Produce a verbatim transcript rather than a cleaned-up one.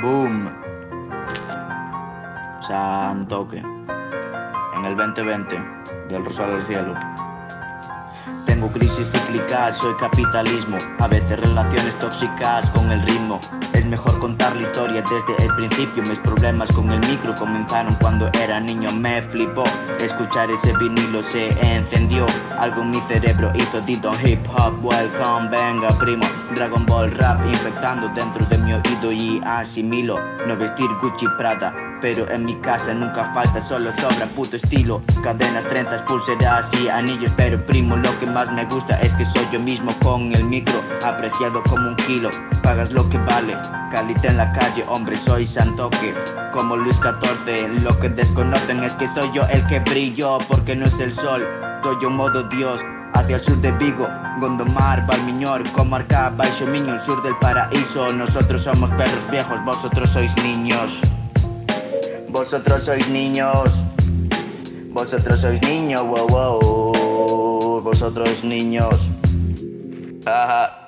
Boom. Santoque. En el veinte veinte, del Rosario del Cielo. Tengo crisis cíclicas, soy capitalismo. A veces relaciones tóxicas con el ritmo. Es mejor contar la historia desde el principio. Mis problemas con el micro comenzaron cuando era niño. Me flipó escuchar ese vinilo, se encendió. Algo en mi cerebro hizo dito hip hop. Welcome, venga primo. Dragon Ball rap infectando dentro de mi oído y asimilo. No vestir Gucci Prada, pero en mi casa nunca falta, solo sobra puto estilo. Cadenas, trenzas, pulseras y anillos. Pero primo, lo que más me gusta es que soy yo mismo con el micro, apreciado como un kilo. Pagas lo que vale, calidad en la calle, hombre, soy Santoque, como Luis catorce. Lo que desconocen es que soy yo el que brillo, porque no es el sol, soy yo modo Dios. Hacia el sur de Vigo, Gondomar, Valmiñor, Comarca, Baixo Miño, sur del paraíso. Nosotros somos perros viejos, vosotros sois niños. Vosotros sois niños. Vosotros sois niños, wow, wow. Vosotros niños. Ajá.